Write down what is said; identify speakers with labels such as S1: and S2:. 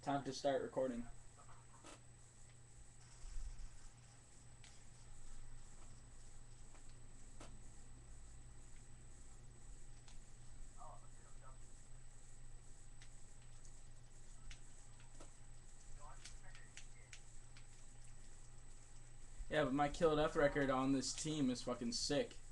S1: Time to start recording. Yeah, but my kill death record on this team is fucking sick.